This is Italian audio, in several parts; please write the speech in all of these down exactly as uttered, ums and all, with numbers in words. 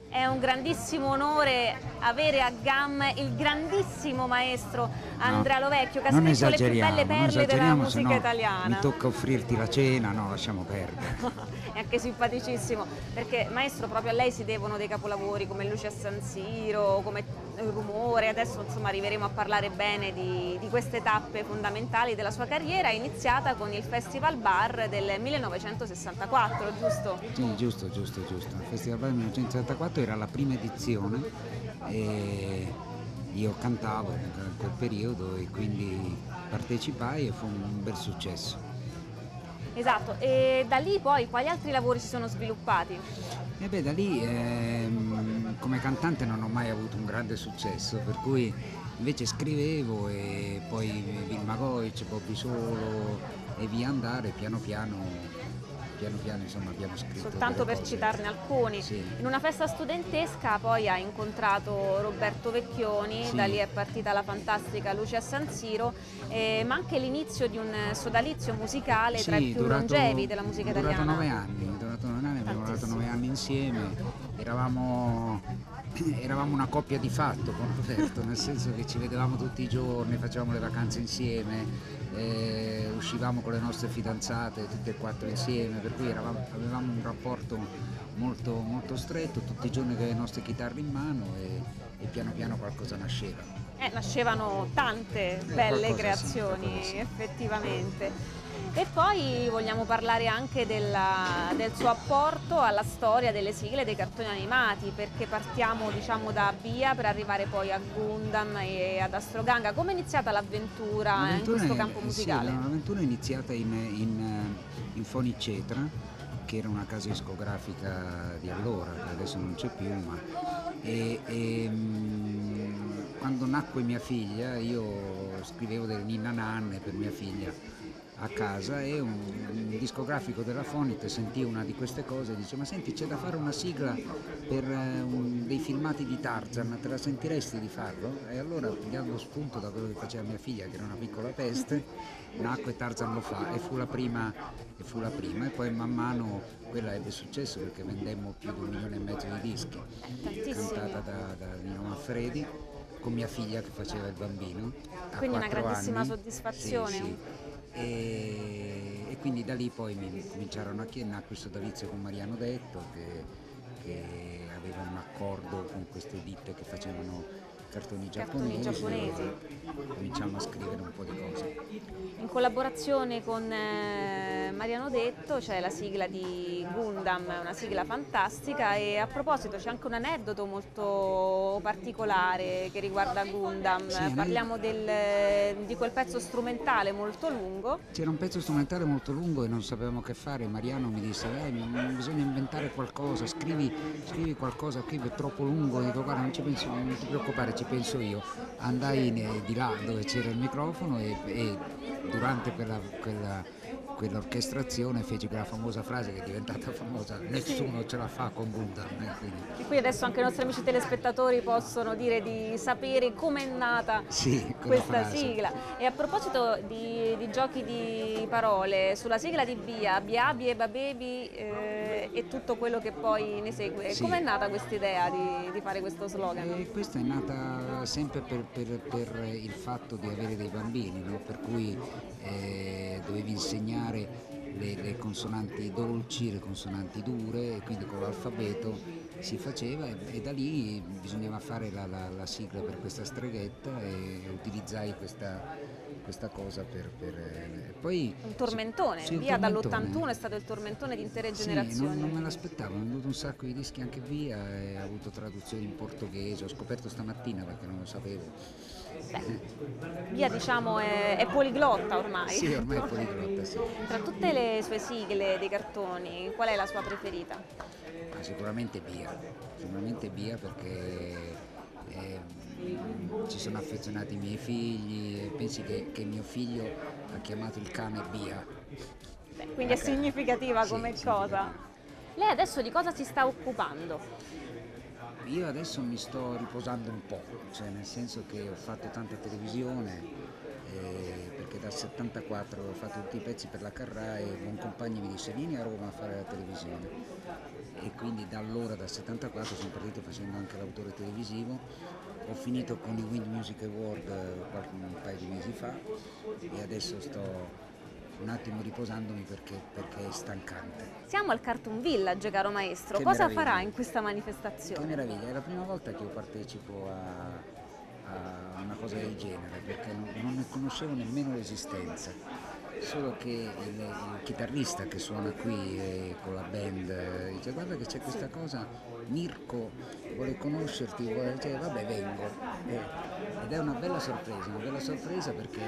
È un grandissimo onore avere a GAM il grandissimo maestro Andrea No, Lovecchio, che ha non scritto le più esageriamo, belle non perle della esageriamo, se musica no italiana. mi tocca offrirti la cena, no, lasciamo perdere. È anche simpaticissimo, perché maestro, proprio a lei si devono dei capolavori come Luce a San Siro, come Rumore. Adesso insomma arriveremo a parlare bene di, di queste tappe fondamentali della sua carriera, iniziata con il Festival Bar del millenovecentosessantaquattro, giusto? Sì, giusto, giusto, giusto. Il Festival Bar millenovecentosettantaquattro era la prima edizione e io cantavo in quel periodo e quindi partecipai e fu un bel successo. Esatto, e da lì poi quali altri lavori si sono sviluppati? E beh, da lì ehm, come cantante non ho mai avuto un grande successo, per cui invece scrivevo e poi Vilma Goic, Bobby Solo e via andare, piano piano, piano piano insomma abbiamo scritto Soltanto delle per cose. citarne alcuni. Sì. In una festa studentesca poi ha incontrato Roberto Vecchioni, Sì. da lì è partita la fantastica Luce a San Siro, eh, ma anche l'inizio di un sodalizio musicale tra i Sì, più durato, longevi della musica durato italiana. nove anni, durato nove anni, abbiamo lavorato Tantissimo. nove anni insieme, eravamo, eravamo una coppia di fatto con Roberto, nel senso che ci vedevamo tutti i giorni, facevamo le vacanze insieme, eh, uscivamo con le nostre fidanzate tutte e quattro insieme, per cui eravamo, avevamo un rapporto molto, molto stretto, tutti i giorni con le nostre chitarre in mano e, e piano piano qualcosa nasceva. Eh, nascevano tante belle qualcosa sì, creazioni, qualcosa sì. effettivamente. E poi vogliamo parlare anche della- del suo apporto alla storia delle sigle dei cartoni animati, perché partiamo diciamo da Bia per arrivare poi a Gundam e ad Astroganga. Come è iniziata l'avventura in L'avventura questo è, campo sì, musicale? l'avventura è iniziata in, in, in Fonicetra, che era una casa discografica di allora, che adesso non c'è più, ma e, e, mh, quando nacque mia figlia io scrivevo delle ninna nanne per mia figlia a casa e un, un discografico della Fonite sentì una di queste cose e dice: ma senti, c'è da fare una sigla per eh, un, dei filmati di Tarzan, te la sentiresti di farlo? E allora, prendendo spunto da quello che faceva mia figlia, che era una piccola peste, nacque Tarzan lo fa e fu la prima e fu la prima e poi man mano quella ebbe successo perché vendemmo più di un milione e mezzo di dischi, cantata da, da Nino Manfredi con mia figlia che faceva il bambino a Quindi una quattro grandissima anni. soddisfazione. Sì, sì. E, e quindi da lì poi mi cominciarono a chiedere, nacque il sodalizio con Mariano Detto che, che aveva un accordo con queste ditte che facevano cartoni Cartoni giapponesi, giapponesi. e cominciamo a scrivere un po' di cose. In collaborazione con eh, Mariano Detto c'è la sigla di Gundam, una sigla fantastica, e a proposito c'è anche un aneddoto molto particolare che riguarda Gundam. Sì, Parliamo del, di quel pezzo strumentale molto lungo. c'era un pezzo strumentale molto lungo e non sapevamo che fare. Mariano mi disse: eh, bisogna inventare qualcosa, scrivi, scrivi qualcosa, qui è troppo lungo. Dico: guarda, non ci penso, non ti preoccupare, ci penso io. Andai ne- di là dove c'era il microfono e, e durante quella, quella, quell'orchestrazione feci quella famosa frase che è diventata famosa: nessuno ce la fa con Gundam. eh, quindi- E qui adesso anche i nostri amici telespettatori possono dire di sapere com'è nata Sì, quella questa frase. sigla. E a proposito di, di giochi di parole, sulla sigla di Bia, Bia, Bieba, Baby eh, e tutto quello che poi ne segue, Sì. com'è nata questa idea di, di fare questo slogan? E questa è nata sempre per, per- per il fatto di avere dei bambini, no? Per cui eh, dovevi insegnare le, le consonanti dolci, le consonanti dure, e quindi con l'alfabeto si faceva e, e da lì bisognava fare la, la- la sigla per questa streghetta e utilizzai questa, questa cosa per... per eh, poi, Un tormentone, sì, un Via tormentone. dall'ottantuno è stato il tormentone di intere Sì, generazioni. non, non me l'aspettavo, ho venduto un sacco di dischi anche via e ho avuto traduzioni in portoghese, ho scoperto stamattina perché non lo sapevo. Beh, Via diciamo è, è poliglotta ormai. Sì, ormai è poliglotta, sì. Tra tutte le sue sigle dei cartoni, qual è la sua preferita? Ma sicuramente Bia, sicuramente Bia perché eh, ci sono affezionati i miei figli e pensi che, che mio figlio ha chiamato il cane Bia. Beh, quindi è significativa Sì, come cosa. significativa. Lei adesso di cosa si sta occupando? Io adesso mi sto riposando un po', cioè nel senso che ho fatto tanta televisione, eh, perché da dal settantaquattro ho fatto tutti i pezzi per la Carrà e Boncompagni mi disse vieni a Roma a fare la televisione, e quindi da allora, dal settantaquattro, sono partito facendo anche l'autore televisivo. Ho finito con i Wind Music Award qualche, un paio di mesi fa e adesso sto un attimo riposandomi perché, perché è stancante. Siamo al Cartoon Village, caro maestro. Che Cosa meraviglia. farà in questa manifestazione? Che meraviglia, è la prima volta che io partecipo a, a una cosa del genere, perché non, non ne conoscevo nemmeno l'esistenza, solo che il, il chitarrista che suona qui eh, con la band eh, dice guarda che c'è questa cosa, Mirko vuole conoscerti, vuole, cioè, vabbè vengo, eh, ed è una bella sorpresa, una bella sorpresa perché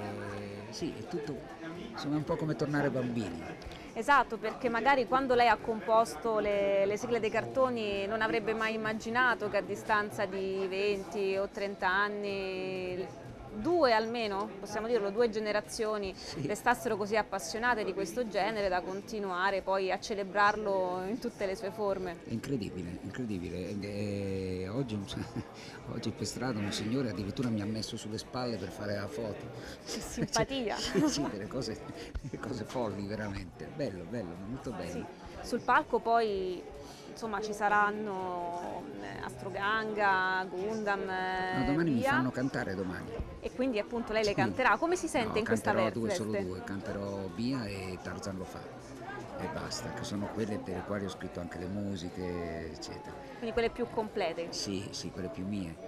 sì, è tutto, insomma, è un po' come tornare bambini. Esatto, perché magari quando lei ha composto le, le sigle dei cartoni non avrebbe mai immaginato che a distanza di venti o trenta anni, due almeno, possiamo dirlo, due generazioni Sì. restassero così appassionate di questo genere da continuare poi a celebrarlo in tutte le sue forme. È incredibile, incredibile. E, e, oggi, oggi per strada un signore addirittura mi ha messo sulle spalle per fare la foto. Che simpatia! Sì, sì, delle cose, delle cose folli veramente. Bello, bello, molto bello. Sì. Sul palco poi insomma ci saranno Astroganga, Gundam, No, domani mi via. fanno cantare domani. E quindi appunto lei le Sì. canterà. Come si sente No, in questa canterò veste? due, solo due, canterò Bia e Tarzan lo fa. E basta, che sono quelle per le quali ho scritto anche le musiche, eccetera. Quindi quelle più complete. Sì, sì, quelle più mie.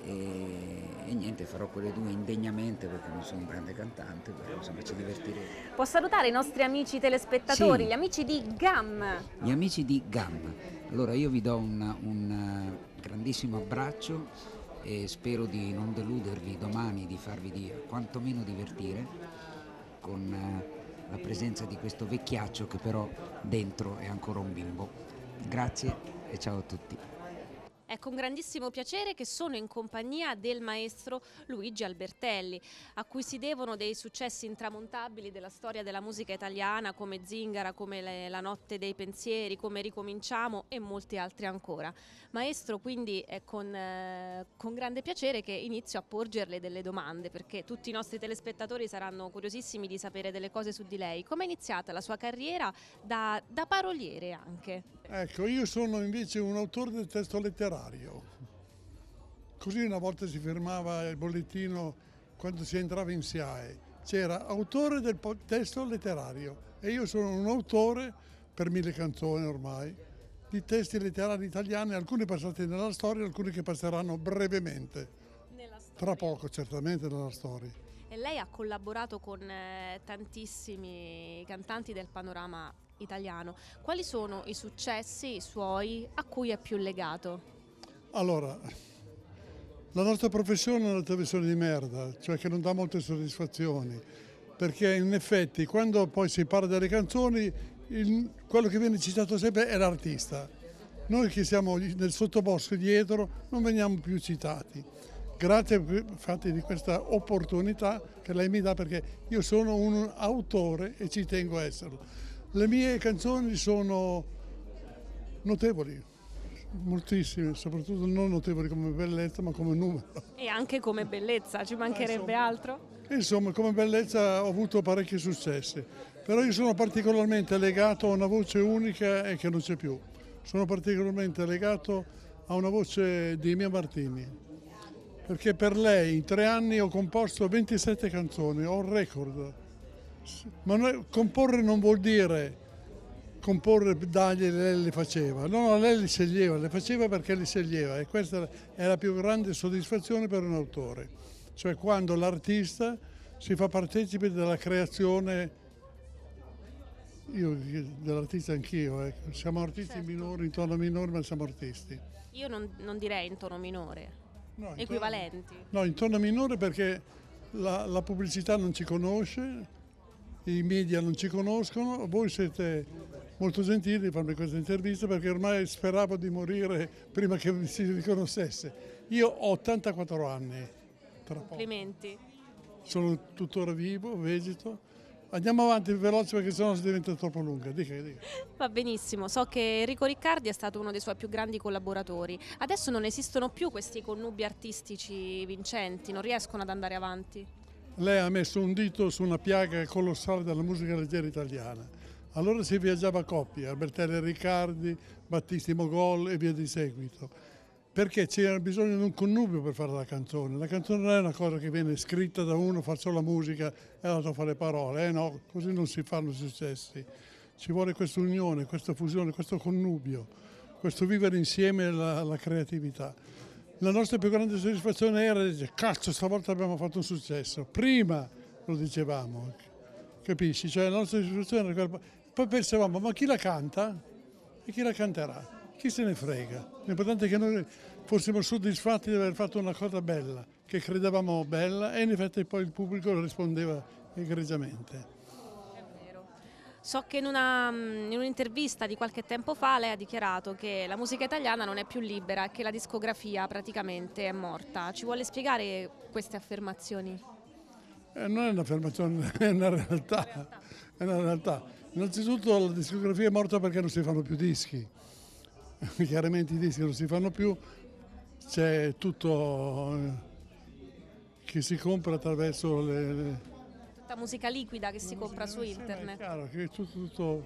E, e niente, farò quelle due indegnamente perché non sono un grande cantante, però insomma ci divertiremo. Può salutare i nostri amici telespettatori, Sì. gli amici di GAM. Gli amici di GAM, allora io vi do un, un grandissimo abbraccio e spero di non deludervi domani, di farvi di, quantomeno divertire con eh, la presenza di questo vecchiaccio che però dentro è ancora un bimbo. Grazie e ciao a tutti. È con grandissimo piacere che sono in compagnia del maestro Luigi Albertelli, a cui si devono dei successi intramontabili della storia della musica italiana come Zingara, come le, La notte dei pensieri, come Ricominciamo e molti altri ancora. Maestro, quindi è con, eh, con grande piacere che inizio a porgerle delle domande, perché tutti i nostri telespettatori saranno curiosissimi di sapere delle cose su di lei. Come è iniziata la sua carriera da, da paroliere anche? Ecco, io sono invece un autore del testo letterario. Così una volta si firmava il bollettino quando si entrava in S I A E. C'era autore del testo letterario e io sono un autore, per mille canzoni ormai, di testi letterari italiani, alcuni passati nella storia, alcuni che passeranno brevemente. Nella storia. Tra poco, certamente, nella storia. E lei ha collaborato con eh, tantissimi cantanti del panorama italiano. Quali sono i successi suoi a cui è più legato? Allora, la nostra professione è una professione di merda, cioè che non dà molte soddisfazioni, perché in effetti quando poi si parla delle canzoni, il, quello che viene citato sempre è l'artista. Noi che siamo nel sottobosco dietro non veniamo più citati. Grazie infatti di questa opportunità che lei mi dà, perché io sono un autore e ci tengo a esserlo. Le mie canzoni sono notevoli, moltissime, soprattutto non notevoli come bellezza ma come numero. E anche come bellezza, ci mancherebbe Eh, insomma, altro? Insomma, come bellezza ho avuto parecchi successi, però io sono particolarmente legato a una voce unica e che non c'è più. Sono particolarmente legato a una voce di Mia Martini, perché per lei in tre anni ho composto ventisette canzoni, ho un record. Ma noi, comporre non vuol dire comporre dagli e lei le faceva, no, lei le sceglieva, le faceva perché le sceglieva e questa è la più grande soddisfazione per un autore, cioè quando l'artista si fa partecipe della creazione, io dell'artista anch'io, eh. Siamo artisti Certo. minori, in tono minore, ma siamo artisti. Io non, non direi in tono minore, No, in tono- equivalenti. No, in tono minore perché la, la pubblicità non ci conosce, i media non ci conoscono, voi siete molto gentili di farmi questa intervista perché ormai speravo di morire prima che mi si riconoscesse. Io ho ottantaquattro anni, tra poco. Complimenti. Sono tuttora vivo, vegeto. Andiamo avanti veloce perché sennò si diventa troppo lunga. Dica, dica. Va benissimo, so che Enrico Riccardi è stato uno dei suoi più grandi collaboratori. Adesso non esistono più questi connubi artistici vincenti, non riescono ad andare avanti. lei ha messo un dito su una piaga colossale della musica leggera italiana. Allora si viaggiava a coppie, Albertelli Riccardi, Battisti Mogol e via di seguito, perché c'era bisogno di un connubio per fare la canzone. La canzone non è una cosa che viene scritta da uno, faccio la musica e l'altro fa le parole, eh no, così non si fanno successi. Ci vuole questa unione, questa fusione, questo connubio, questo vivere insieme la, la creatività. La nostra più grande soddisfazione era dire, cazzo, stavolta abbiamo fatto un successo. Prima lo dicevamo, capisci? Cioè la nostra soddisfazione era quella. Poi pensavamo, ma chi la canta? E chi la canterà? Chi se ne frega? L'importante è che noi fossimo soddisfatti di aver fatto una cosa bella, che credevamo bella, e in effetti poi il pubblico rispondeva egregiamente. So che in, una, in un'intervista di qualche tempo fa lei ha dichiarato che la musica italiana non è più libera e che la discografia praticamente è morta. Ci vuole spiegare queste affermazioni? Eh, non è un'affermazione, è una realtà. È una realtà. Innanzitutto la discografia è morta perché non si fanno più dischi. Chiaramente i dischi non si fanno più, c'è tutto che si compra attraverso le... le tutta musica liquida che si compra su internet. È chiaro che è tutto, tutto,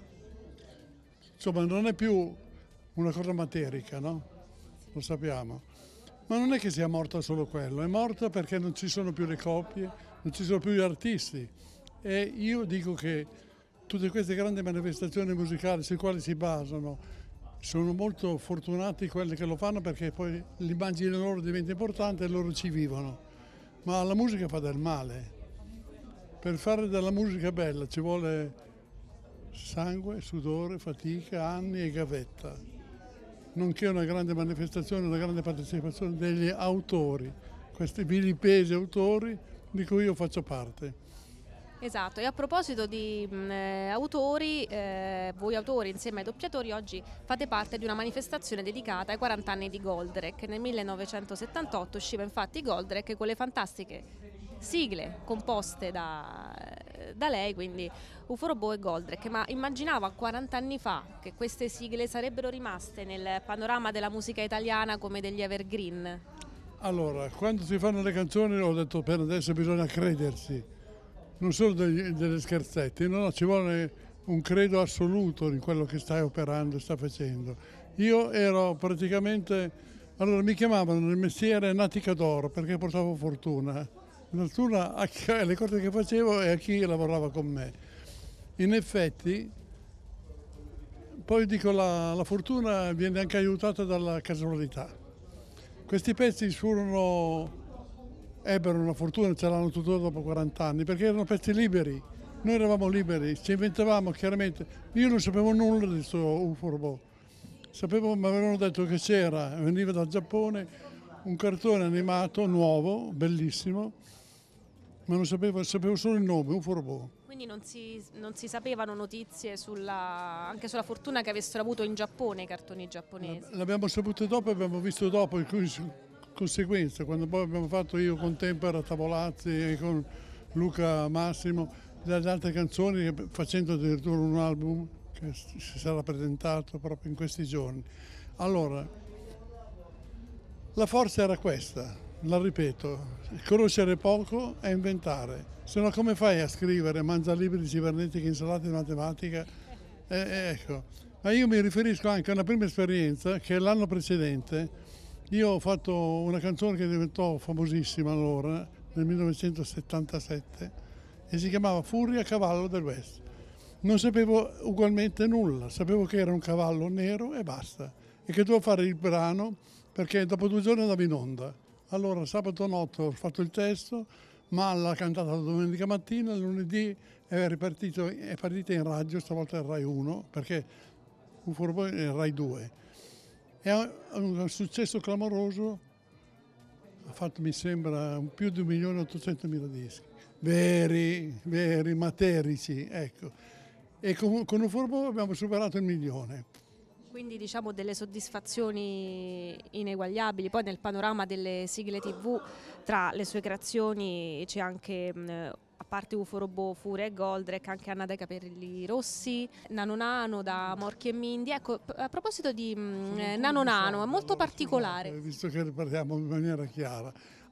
insomma non è più una cosa materica, no? Lo sappiamo. Ma non è che sia morta solo quello, è morta perché non ci sono più le coppie, non ci sono più gli artisti. E io dico che tutte queste grandi manifestazioni musicali sui quali si basano, sono molto fortunati quelli che lo fanno perché poi l'immagine loro diventa importante e loro ci vivono. Ma la musica fa del male. Per fare della musica bella ci vuole sangue, sudore, fatica, anni e gavetta. Nonché una grande manifestazione, una grande partecipazione degli autori, questi vilipesi autori di cui io faccio parte. Esatto, e a proposito di mh, eh, autori, eh, voi autori insieme ai doppiatori oggi fate parte di una manifestazione dedicata ai quaranta anni di Goldrake. Nel millenovecentosettantotto usciva infatti Goldrake con le fantastiche sigle composte da, da lei, quindi Uforobo e Goldrake, ma immaginava quaranta anni fa che queste sigle sarebbero rimaste nel panorama della musica italiana come degli evergreen? Allora, quando si fanno le canzoni ho detto per adesso bisogna credersi. Non solo degli, delle scherzetti, no, no, ci vuole un credo assoluto in quello che stai operando, stai facendo. Io ero praticamente, allora mi chiamavano nel mestiere Natica d'Oro perché portavo fortuna. Fortuna alle cose che facevo e a chi lavorava con me. In effetti, poi dico, la, la fortuna viene anche aiutata dalla casualità. Questi pezzi furono... ebbero una fortuna, ce l'hanno tuttora dopo quaranta anni, perché erano pezzi liberi, noi eravamo liberi, ci inventavamo chiaramente. Io non sapevo nulla di questo Uforobo, sapevo, mi avevano detto che c'era, veniva dal Giappone, un cartone animato nuovo, bellissimo, ma non sapevo, sapevo solo il nome, Uforobo. Quindi non si, non si sapevano notizie sulla, anche sulla fortuna che avessero avuto in Giappone i cartoni giapponesi? L'abbiamo saputo dopo e abbiamo visto dopo in conseguenza, quando poi abbiamo fatto io con Tempera, Tavolazzi e con Luca Massimo le altre canzoni, facendo addirittura un album che si sarà presentato proprio in questi giorni. Allora, la forza era questa, la ripeto, conoscere poco e inventare, se no come fai a scrivere mangia libri cibernetiche, insalate di matematica? Eh, ecco, ma io mi riferisco anche a una prima esperienza che l'anno precedente io ho fatto una canzone che diventò famosissima allora, nel millenovecentosettantasette, e si chiamava Furia Cavallo del West. Non sapevo ugualmente nulla, sapevo che era un cavallo nero e basta, e che dovevo fare il brano perché dopo due giorni andavo in onda. Allora sabato notte ho fatto il testo, ma l'ha cantata la domenica mattina, lunedì è, ripartito, è partita in radio, stavolta è Rai uno, perché Uforobo è Rai due. È un successo clamoroso, ha fatto mi sembra più di un milione e ottocentomila dischi, veri, veri, materici, ecco. E con, con Uforobo abbiamo superato il milione. Quindi diciamo delle soddisfazioni ineguagliabili. Poi nel panorama delle sigle tivù tra le sue creazioni c'è anche, mh, a parte Uforobo, Furia e Goldrake, anche Anna dai capelli rossi, Nano Nano da Morchi e Mindy. Ecco, a proposito di mh, Nano Nano, è molto particolare. Visto che parliamo in maniera chiara.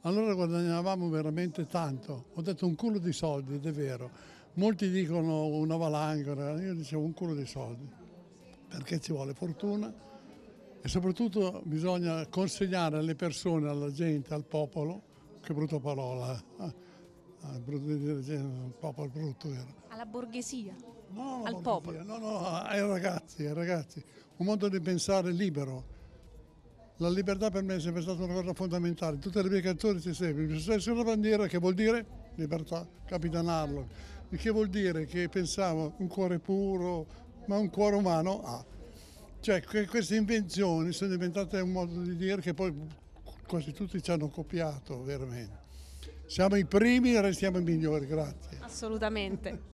allora guadagnavamo veramente tanto. Ho detto un culo di soldi, ed è vero. Molti dicono una valangara, io dicevo un culo di soldi, perché ci vuole fortuna e soprattutto bisogna consegnare alle persone, alla gente, al popolo, che brutta parola, eh? Ah, brutto dire, il popolo brutto era. Alla borghesia, No, al borghesia, popolo. no, no, ai ragazzi, ai ragazzi. Un modo di pensare libero. La libertà per me è sempre stata una cosa fondamentale. Tutte le mie canzoni si seguono. C'è una bandiera che vuol dire libertà, capitanarlo. Il che vuol dire che pensavo un cuore puro, ma un cuore umano ha. Cioè que- queste invenzioni sono diventate un modo di dire che poi quasi tutti ci hanno copiato, veramente. Siamo i primi e restiamo i migliori, grazie. Assolutamente.